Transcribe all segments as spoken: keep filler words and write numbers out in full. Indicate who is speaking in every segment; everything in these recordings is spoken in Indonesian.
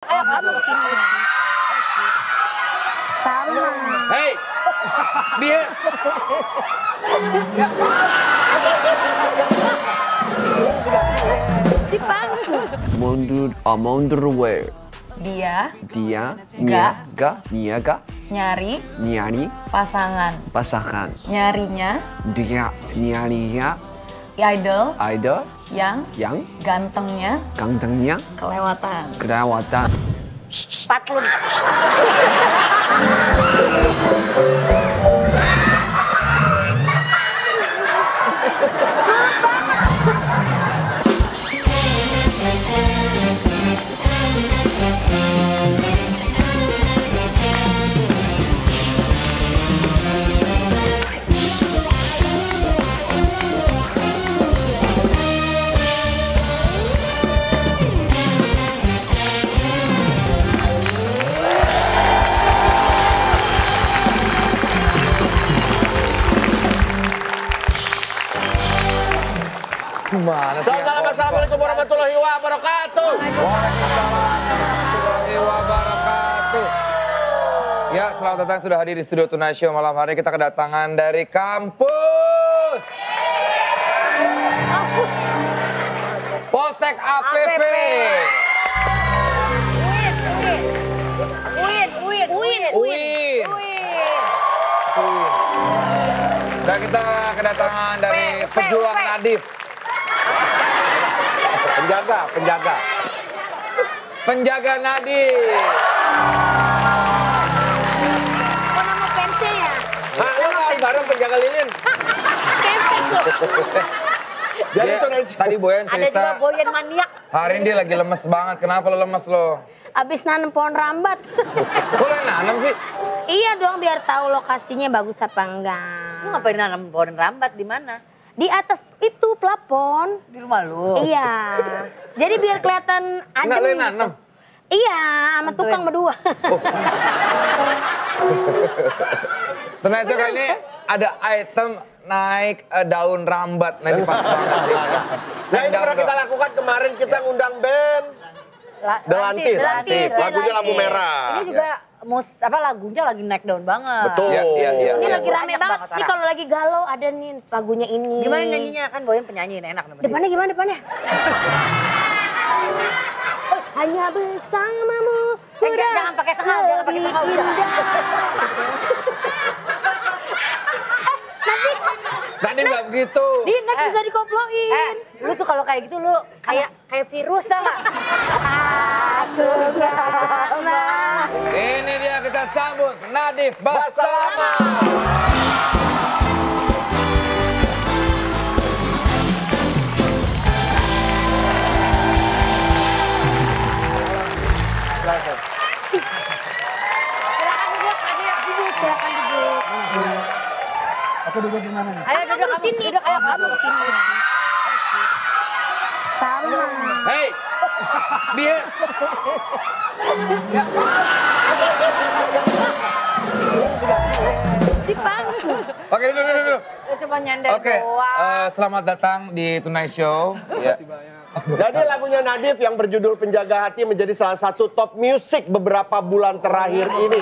Speaker 1: Ayo kamu kesini. Sama.
Speaker 2: Hei, dia.
Speaker 1: Dipanggil.
Speaker 3: Mundur, ah, mundur away.
Speaker 4: Dia
Speaker 3: Dia,
Speaker 4: Ga.
Speaker 3: niaga, niaga,
Speaker 4: nyari
Speaker 3: nyari
Speaker 4: pasangan.
Speaker 3: pasangan.
Speaker 4: Nyarinya
Speaker 3: Dia nyarinya
Speaker 4: idol
Speaker 3: idol
Speaker 4: yang
Speaker 3: yang
Speaker 4: gantengnya
Speaker 3: gantengnya
Speaker 4: kelewatan.
Speaker 3: kelewatan.
Speaker 1: Patlun.
Speaker 3: Gimana sih?
Speaker 2: Selamat malam, assalamualaikum warahmatullahi wabarakatuh.
Speaker 3: Waalaikumsalam warahmatullahi wabarakatuh. Ya, selamat datang sudah hadir di Studio Tonight Show malam hari. Kita kedatangan dari kampus Poltek A P P.
Speaker 1: Uin, Uin, Uin,
Speaker 3: Uin.
Speaker 1: Uin.
Speaker 3: Dan kita kedatangan dari
Speaker 1: P, P,
Speaker 3: pejuang
Speaker 1: P.
Speaker 3: Nadif.
Speaker 2: Penjaga, penjaga.
Speaker 3: Penjaga Nadif.
Speaker 1: Kok nama pensi ya?
Speaker 2: Nah, lo kan bareng penjaga lilin.
Speaker 1: Camping tuh.
Speaker 2: Jadi
Speaker 3: Dia-
Speaker 2: tuh Nancy.
Speaker 3: tadi Boyan
Speaker 1: Ada juga
Speaker 3: cerita,
Speaker 1: boyan maniak.
Speaker 3: hari ini dia lagi lemes banget. Kenapa lo lemes lo?
Speaker 1: Abis nanam pohon rambat.
Speaker 3: Kok lo yang nanam sih?
Speaker 1: Iya dong, biar tahu lokasinya bagus apa enggak.
Speaker 5: Lu ngapain nanam pohon rambat di mana?
Speaker 1: Di atas itu plafon.
Speaker 5: Di rumah lu.
Speaker 1: Iya. Jadi biar kelihatan aja.
Speaker 3: Enggak, lo yang nanam?
Speaker 1: Iya, sama tukang berdua.
Speaker 3: Tonight Show kali ini ada item naik eh, daun rambat. Nah, ini pas banget.
Speaker 2: Nah, ini pernah kita lakukan kemarin, kita ngundang band
Speaker 5: La-
Speaker 2: Delantis.
Speaker 1: Delantis,
Speaker 2: Lagunya
Speaker 1: Delantis.
Speaker 2: lampu merah.
Speaker 5: Ini juga mus apa lagunya lagi naik daun banget.
Speaker 2: Betul.
Speaker 3: Iya, iya, iya.
Speaker 1: Ini
Speaker 3: iya.
Speaker 1: lagi rame
Speaker 5: Banyak
Speaker 1: banget.
Speaker 5: banget
Speaker 1: Ini
Speaker 5: orang.
Speaker 1: kalau lagi galau ada nih lagunya ini.
Speaker 5: Gimana nyanyinya? Kan Boyan penyanyi enak namanya.
Speaker 1: Depannya gimana depannya? Oh, hanya bersamamu.
Speaker 5: Eh, jangan- jangan pakai sengal, jangan pakai sengal,
Speaker 1: lebih
Speaker 5: udah.
Speaker 1: indah.
Speaker 3: Tadi nggak begitu.
Speaker 1: Di next
Speaker 5: Eh.
Speaker 1: bisa dikoploin.
Speaker 5: Eh, lu tuh kalau kayak gitu lu kayak kayak virus tau gak?
Speaker 1: Aku lama.
Speaker 3: Ini dia kita sambut Nadif Basalama.
Speaker 1: Silakan duduk, Adit. Duduk, silakan duduk.
Speaker 6: Aku duduk di mana nih?
Speaker 5: Ayo
Speaker 1: Kamu
Speaker 5: duduk
Speaker 1: di
Speaker 5: kamu
Speaker 1: sini.
Speaker 5: duduk ayo kamu di sini.
Speaker 1: Sama.
Speaker 3: Hei, dia.
Speaker 1: Dipanggil.
Speaker 3: Oke, duduk, duduk, duduk.
Speaker 5: Lu cuma nyender
Speaker 3: Oke,
Speaker 5: doang.
Speaker 3: eh, selamat datang di Tonight Show. Ya.
Speaker 2: Jadi lagunya Nadif yang berjudul Penjaga Hati menjadi salah satu top music beberapa bulan terakhir ini.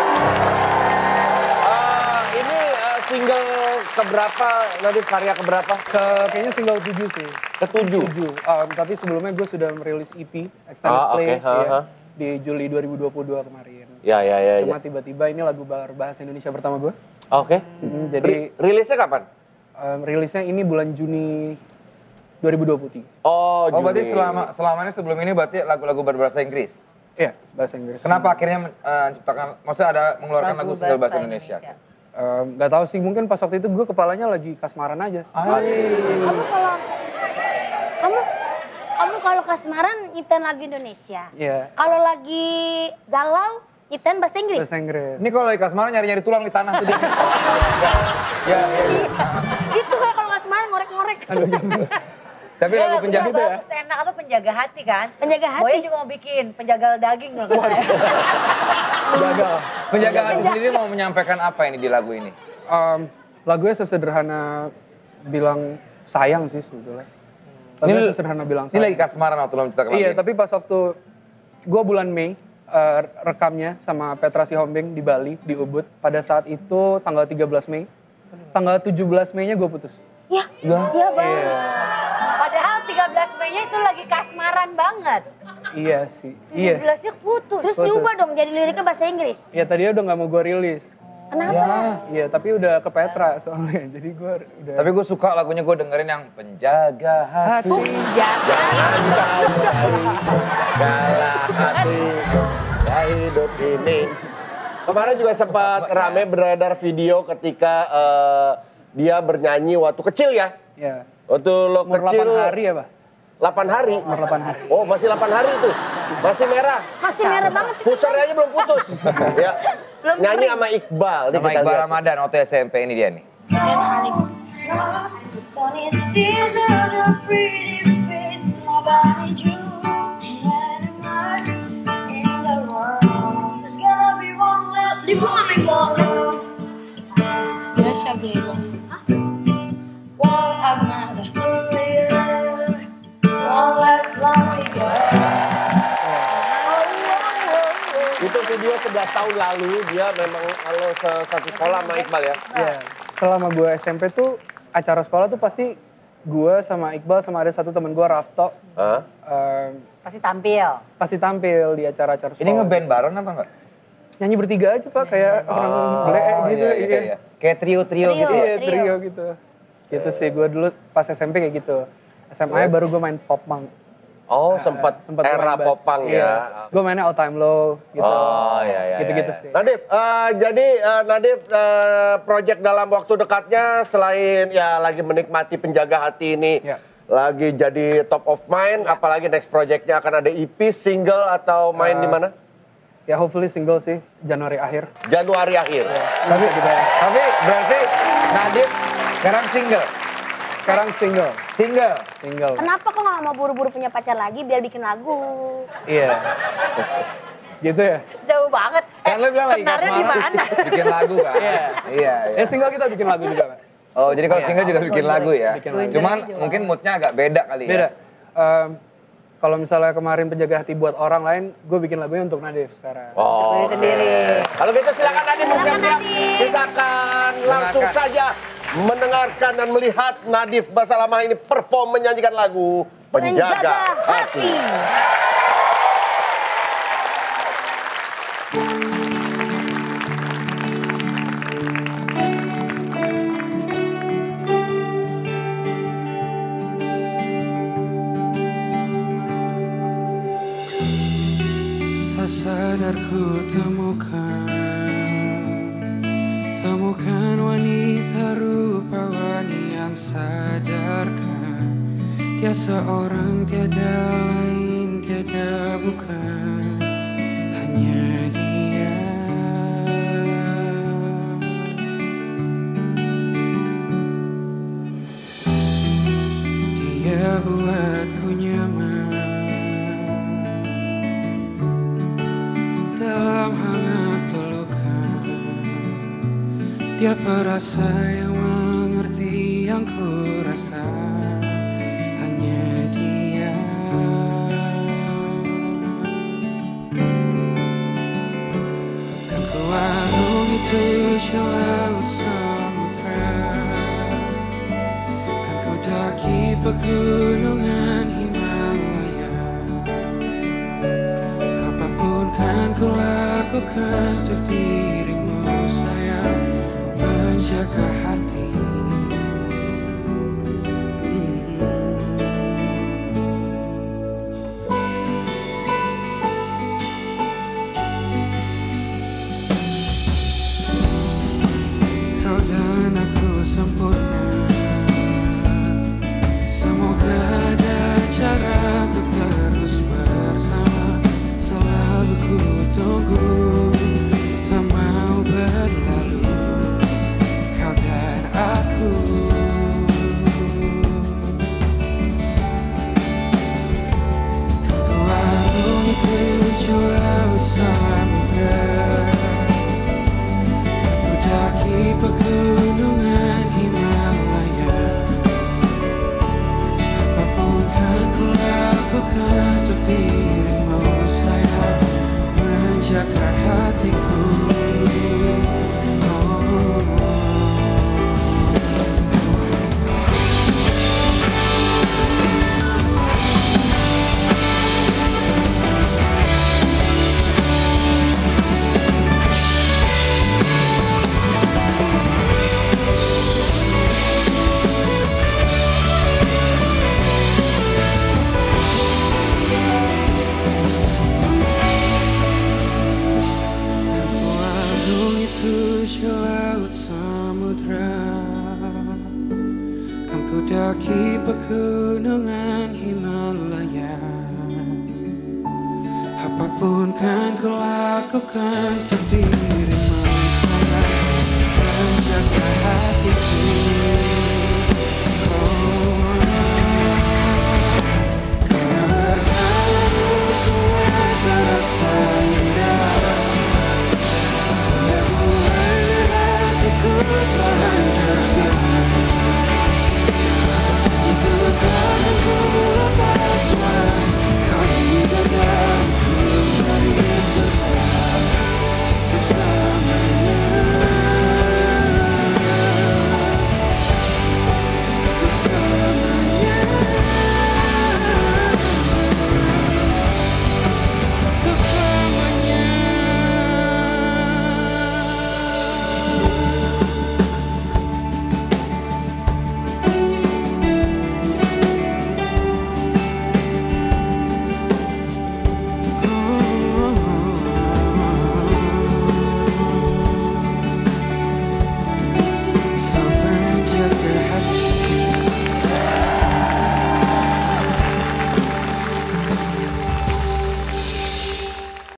Speaker 2: Eh, ini eh, single keberapa, Nadif, karya keberapa?
Speaker 6: Ke, kayaknya single tujuh sih.
Speaker 2: Ketujuh.
Speaker 6: Tujuh. Um, tapi sebelumnya gue sudah merilis E P, Extended
Speaker 2: Ah, oke,
Speaker 6: Play,
Speaker 2: ha,
Speaker 6: ya,
Speaker 2: ha.
Speaker 6: di Juli dua ribu dua puluh dua kemarin.
Speaker 2: Ya, ya, ya.
Speaker 6: Cuma
Speaker 2: ya.
Speaker 6: tiba-tiba ini lagu berbahasa Indonesia pertama gue.
Speaker 2: Oke.
Speaker 6: Mm, jadi
Speaker 2: Ri- rilisnya kapan?
Speaker 6: um, rilisnya ini bulan Juni dua ribu dua puluh tiga.
Speaker 2: Oh,
Speaker 3: Oh, berarti
Speaker 2: Juni.
Speaker 3: selama selama ini sebelum ini berarti lagu-lagu berbahasa Inggris.
Speaker 6: Iya, bahasa Inggris.
Speaker 3: Kenapa akhirnya eh, menciptakan, maksudnya ada mengeluarkan lagu,
Speaker 5: Lagu
Speaker 3: single bahasa
Speaker 5: bahasa
Speaker 3: Indonesia?
Speaker 5: Indonesia.
Speaker 6: Um, gak tahu sih, mungkin pas waktu itu gue kepalanya lagi kasmaran aja.
Speaker 1: Kamu kalau kamu kamu kalau kasmaran nyiptain lagu Indonesia.
Speaker 6: Iya,
Speaker 1: Kalau lagi galau nyiptain bahasa Inggris.
Speaker 6: bahasa Inggris.
Speaker 3: Ini kalau lagi kasmaran nyari-nyari tulang di tanah tuh dia. Ya, ya, ya.
Speaker 1: Itu kayak kalau kasmaran ngorek-ngorek.
Speaker 3: Tapi
Speaker 5: Ya,
Speaker 3: lagu
Speaker 5: lagu
Speaker 3: penjaga
Speaker 5: yang bagus, enak apa penjaga hati kan?
Speaker 1: Penjaga hati.
Speaker 5: Boyan juga mau bikin penjaga daging loh katanya.
Speaker 6: Gagal.
Speaker 3: penjaga hati sendiri mau menyampaikan apa ini di lagu ini?
Speaker 6: Um, lagunya sesederhana bilang sayang sih sebetulnya. Lagunya
Speaker 3: Ini-
Speaker 6: sesederhana bilang
Speaker 3: Ini
Speaker 6: sayang.
Speaker 3: lagi kasmaran waktu lo menciptakan lagu
Speaker 6: Iya,
Speaker 3: ini?
Speaker 6: tapi pas waktu gue bulan Mei uh, rekamnya sama Petra Sihombing di Bali, di Ubud. Pada saat itu tanggal tiga belas Mei. Tanggal tujuh belas Mei-nya gue putus.
Speaker 1: Ya, iya bang.
Speaker 6: Iya.
Speaker 5: Padahal tiga belas Mei-nya itu lagi kasmaran banget.
Speaker 6: Iya sih. Iya.
Speaker 5: tujuh belasnya putus.
Speaker 1: Terus
Speaker 6: Putus.
Speaker 1: diubah dong jadi liriknya bahasa Inggris.
Speaker 6: Ya tadinya udah nggak mau gue rilis.
Speaker 1: Kenapa?
Speaker 6: Iya, tapi udah ke Petra soalnya. Jadi gue udah.
Speaker 3: Tapi gue suka lagunya, gue dengerin yang Penjaga Hati.
Speaker 5: Jangan.
Speaker 2: Jangan kau lari, jagalah hati ya hidup ini. Kemarin juga sempat rame beredar video ketika eh, dia bernyanyi waktu kecil ya.
Speaker 6: Ya.
Speaker 2: Waktu lo
Speaker 6: Umur
Speaker 2: kecil.
Speaker 6: delapan hari ya, Pak?
Speaker 2: delapan hari?
Speaker 6: Umur delapan hari.
Speaker 2: Oh masih delapan hari tuh. Masih merah.
Speaker 1: Masih merah banget.
Speaker 2: Pusernya aja belum putus. Ya.
Speaker 1: Belum
Speaker 2: Nyanyi
Speaker 1: kering.
Speaker 2: sama Iqbal. Nih
Speaker 3: Sama
Speaker 2: kita
Speaker 3: Iqbal
Speaker 2: lihat.
Speaker 3: Ramadan waktu S M P, ini dia nih.
Speaker 7: These are the pretty face nobody drew. In the world, there's gonna be one less lonely. Biasa gitu. One another. One less lonely girl.
Speaker 2: Itu video sebelas tahun lalu dia memang kalau se- satu sekolah sama Iqbal ya.
Speaker 6: Iya. Selama gue S M P tuh acara sekolah tuh pasti gue sama Iqbal sama ada satu temen gue Rafto
Speaker 2: Hah?
Speaker 6: em,
Speaker 5: Pasti tampil.
Speaker 6: pasti tampil di acara-acara sekolah.
Speaker 3: Ini ngeband bareng apa enggak?
Speaker 6: Nyanyi bertiga aja Pak, kayak orang ble gitu.
Speaker 3: iya, iya, iya. Kayak trio-trio
Speaker 1: Trio.
Speaker 3: gitu ya?
Speaker 6: Iya, trio gitu. Gitu sih, gue dulu pas S M P kayak gitu. S M A baru gue main pop punk.
Speaker 2: Oh sempat
Speaker 6: Sempet
Speaker 2: era
Speaker 6: main bass.
Speaker 2: popang
Speaker 6: Iya.
Speaker 2: ya.
Speaker 6: Gue mainnya All Time Low gitu.
Speaker 2: Oh iya iya.
Speaker 6: Gitu-gitu
Speaker 2: iya, iya.
Speaker 6: sih.
Speaker 2: Nadif, eh, jadi eh, Nadif eh, project dalam waktu dekatnya selain ya lagi menikmati Penjaga Hati ini,
Speaker 6: Ya.
Speaker 2: lagi jadi top of mind, apalagi next projectnya akan ada E P, single atau main
Speaker 6: Eh,
Speaker 2: di mana?
Speaker 6: Ya hopefully single sih, Januari akhir.
Speaker 2: Januari akhir.
Speaker 6: Tapi gitu ya.
Speaker 3: Tapi berarti Nadif sekarang single?
Speaker 6: Sekarang single,
Speaker 3: Single?
Speaker 6: single.
Speaker 1: Kenapa kok nggak mau buru-buru punya pacar lagi biar bikin lagu?
Speaker 6: Iya. Gitu ya?
Speaker 5: Jauh banget.
Speaker 3: Kan lo bilang lagi
Speaker 5: sebenarnya di
Speaker 3: kasmaran,
Speaker 5: mana?
Speaker 3: bikin lagu kan?
Speaker 6: Iya.
Speaker 3: Iya, iya.
Speaker 6: Ya single kita bikin lagu juga kan?
Speaker 3: Oh, jadi kalau
Speaker 6: Iya.
Speaker 3: single juga bikin lagu ya?
Speaker 6: Bikin lagu.
Speaker 3: Cuman mungkin moodnya agak beda kali ya?
Speaker 6: Beda. Em, kalau misalnya kemarin Penjaga Hati buat orang lain, gue bikin lagunya untuk Nadif sekarang.
Speaker 2: Oh,
Speaker 5: sendiri.
Speaker 2: kalau gitu silakan Nadif bersiap-siap. Kita akan langsung
Speaker 3: Dengarkan.
Speaker 2: saja mendengarkan dan melihat Nadif Basalamah ini perform menyanyikan lagu Penjaga Hati.
Speaker 8: Tak sadar ku temukan Temukan wanita rupawani yang sadarkan Dia seorang tiada lain, tiada bukan Hanya dia Dia buatku nyaman dalam hangat pelukan Dia perasa yang mengerti yang ku rasa Hanya dia Kan ku arungi tujuh laut samudra Kan ku daki pegunungan Himalaya Apapun kan ku lakukan untuk dirimu sayang Penjaga hati Hmm. Kau dan aku sempurna Semoga ada cara untuk terus bersama Selalu ku tunggu Tak mau berlalu Kau dan aku Kan ku arungi tujuh laut samudra Kan ku daki pegunungan Himalaya Apapun kan ku lakukan untuk dirimu sayang samudra, kan ku daki pegunungan Himalaya. Apapun kan ku lakukan untuk dirimu, menjaga hati.